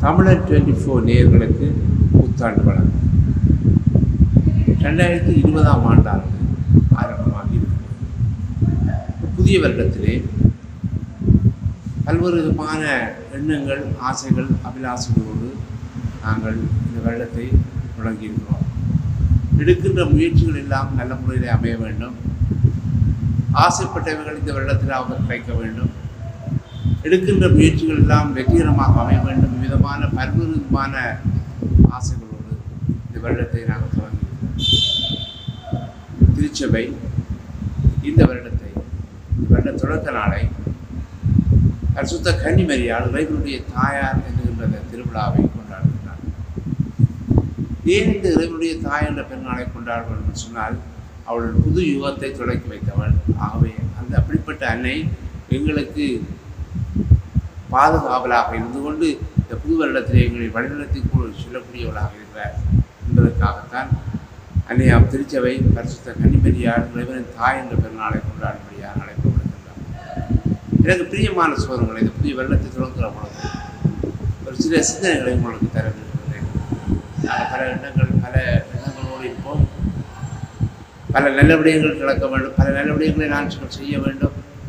தமிழர் 24 நேயர்களுக்கு புத்தாண்டு வழக்கம் 2020ஆம் ஆண்டானது ஆரம்பமாகி இருக்கிறது. புதிய வருடத்திலே பல்வேறு விதமான எண்ணங்கள், ஆசைகள், அபிலாசங்களோடு நாங்கள் இந்த வருடத்தை தொடங்கியிருக்கிறோம். எடுக்கின்ற முயற்சிகள் எல்லாம் நல்ல முறையில் அமைய வேண்டும். ஆசைப்பட்டவர்கள் இந்த வருடத்தில் அவர் கிடைக்க வேண்டும். எடுக்கின்ற முயற்சிகள் எல்லாம் வெற்றிகரமாக அமைய வேண்டும். விதமான பல்வேறு விதமான ஆசைகளோடு இந்த வருடத்தை நாங்கள் தொடங்கியிருக்கிறோம். திருச்சபை இந்த வருடத்தை, இந்த வருட தொடக்க நாளை பரிசுத்த கன்னிமரியாள் இறைவனுடைய தாயார் என்கின்ற திருவிழாவை கொண்டாடுகிறார். ஏன் இந்த இறைவனுடைய தாய் என்ற பெருநாளை கொண்டாடுவார் என்று சொன்னால், அவள் புது யுகத்தை தொடக்கி வைத்தவள். ஆகவே அந்த அப்படிப்பட்ட அன்னை எங்களுக்கு பாதுகாவலாக இருந்து கொண்டு இந்த புது வருடத்திலே எங்களை வழிநடத்தி சொல்லக்கூடியவளாக இருக்கிறார் என்பதற்காகத்தான் அன்னையாம் திருச்சபை பரிசுத்த கன்னிமரியாள் இறைவனின் தாய் என்ற பெருநாளை கொண்டாடும்படியாக அழைக்கப்படுகின்றார். எனக்கு பிரியமான சோதனைகளை இந்த புதிய வருடத்தை தொடங்குகிற பொழுது ஒரு சில சிந்தனைகளை உங்களுக்கு தர விரும்புகிறேன். நாங்கள் பல எண்ணங்களோடு இருப்போம். பல நல்ல விடயங்கள் நடக்க வேண்டும். பல நல்ல விடயங்களை நான் செய்ய வேண்டும்.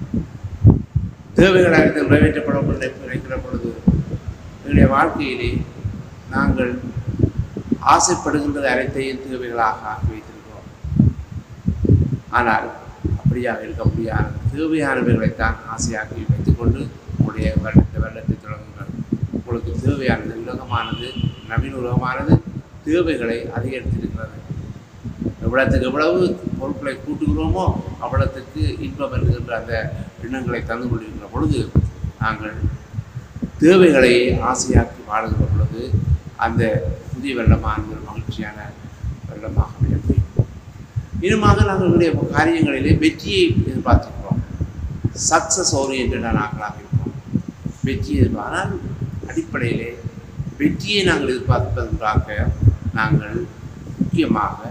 தேவைகளாக நிறைவேற்றப்படும் நினைக்கிற பொழுது எங்களுடைய வாழ்க்கையிலே நாங்கள் ஆசைப்படுகின்றது அனைத்தையும் தேவைகளாக ஆக்கி வைத்திருக்கிறோம். ஆனால் அப்படியாக இருக்க முடியாது. தேவையானவைகளைத்தான் ஆசையாக்கி வைத்துக்கொண்டு உங்களுடைய வருடத்தை தொடங்குங்கள். உங்களுக்கு தேவையானது உலகமானது, நவீன உலகமானது தேவைகளை அதிகரித்திருக்கிறது. எவ்வளவுக்கு எவ்வளவு பொருட்களை கூட்டுகிறோமோ அவ்வளவுக்கு இன்பம் என்கின்ற அந்த எண்ணங்களை தந்து கொண்டிருக்கிற பொழுது நாங்கள் தேவைகளை ஆசையாக்கி வாழுகிற பொழுது அந்த புதிய வருடமானது மகிழ்ச்சியான வருடமாக அமைய முடியும். இன்னுமாக நாங்கள் எங்களுடைய காரியங்களிலே வெற்றியை எதிர்பார்த்துக்கிறோம். சக்சஸ் ஓரியன்டான நாங்களாக இருக்கிறோம். வெற்றியை எதிர்பார்த்தால் அடிப்படையிலே வெற்றியை நாங்கள் எதிர்பார்ப்பதற்காக நாங்கள் முக்கியமாக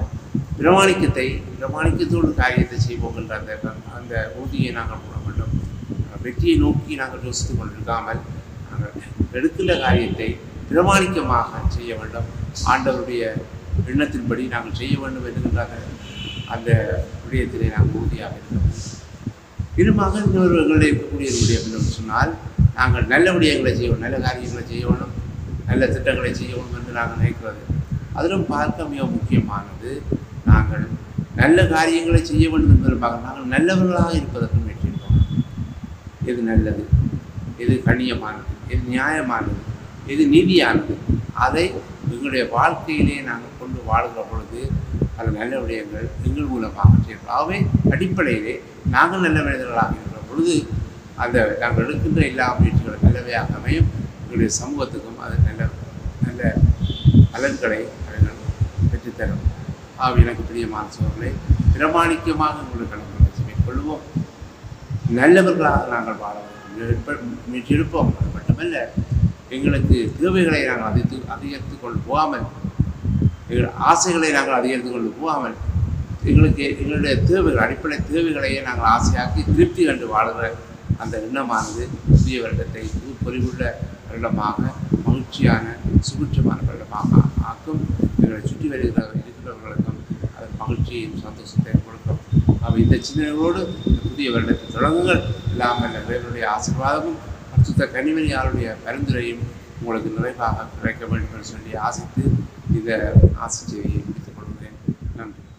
பிரமாணிக்கத்தோடு காரியத்தை செய்வோம் என்ற அந்த உறுதியை நாங்கள் போட வேண்டும். வெற்றியை நோக்கி நாங்கள் யோசித்துக் கொண்டிருக்காமல் நாங்கள் எடுக்கின்ற காரியத்தை பிரமாணிக்கமாக செய்ய வேண்டும். ஆண்டவருடைய எண்ணத்தின்படி நாங்கள் செய்ய வேண்டும் என்கின்ற அந்த விடயத்திலே நாங்கள் உறுதியாக இருக்கிறோம். இருமாக இன்னொருவர்களில் இருக்கக்கூடிய விடயம் என்று சொன்னால், நாங்கள் நல்ல விடயங்களை செய்யணும், நல்ல காரியங்களை செய்ய வேண்டும், நல்ல திட்டங்களை செய்ய வேண்டும் என்று நாங்கள் நினைக்கிறது. அதிலும் பார்க்க மிக முக்கியமானது, நாங்கள் நல்ல காரியங்களை செய்ய வேண்டும் என்பதற்காக நாங்கள் நல்லவர்களாக இருப்பதற்கு முயற்சிக்கிறோம். எது நல்லது, எது கண்ணியமானது, எது நியாயமானது, எது நீதியானது, அதை எங்களுடைய வாழ்க்கையிலே நாங்கள் கொண்டு வாழ்கிற பொழுது அது நல்ல விடயங்கள் எங்கள் மூலமாக செய்கிறோம். ஆகவே அடிப்படையிலே நாங்கள் நல்ல மனிதர்களாக இருக்கிற பொழுது அந்த நாங்கள் எடுக்கின்ற எல்லா முயற்சிகளும் நல்லவையாக அமையும். எங்களுடைய சமூகத்துக்கும் அது நல்ல நல்ல பலன்களை அவர்கள் பெற்றுத்தரும். எனக்கு பிரியமான சோழர்களை பிரமாணிக்கமாக உங்களுக்கு கலந்து மேற்கொள்வோம். நல்லவர்களாக நாங்கள் வாழ முயற்சியிருப்போம். அது மட்டுமல்ல, எங்களுக்கு தேவைகளை நாங்கள் அதிகரித்து கொண்டு போகாமல், எங்கள் ஆசைகளை நாங்கள் அதிகரித்து கொண்டு போகாமல், எங்களுடைய தேவைகள், அடிப்படை தேவைகளையே நாங்கள் ஆசையாக்கி திருப்தி கண்டு வாழ்கிற அந்த எண்ணமானது புதிய வருடத்தை பொறிவுள்ள வருடமாக, மகிழ்ச்சியான சுபிட்சமான வருடமாக ஆக்கும். எங்களை சுற்றி இருக்கிறவர்களுக்கும் அதன் மகிழ்ச்சியையும் சந்தோஷத்தையும் கொடுக்கும். அவை இந்த சிந்தனைகளோடு புதிய வருடத்தை தொடங்குங்கள். இல்லாமல் இறைவனுடைய ஆசீர்வாதமும் பரிசுத்த கன்னிமரியாளுடைய பரிந்துரையும் உங்களுக்கு நிறைவாக கிடைக்க வேண்டும் என்று சொல்லி ஆசித்து இந்த ஆசி செய்தியை முடித்துக் கொள்கிறேன். நன்றி.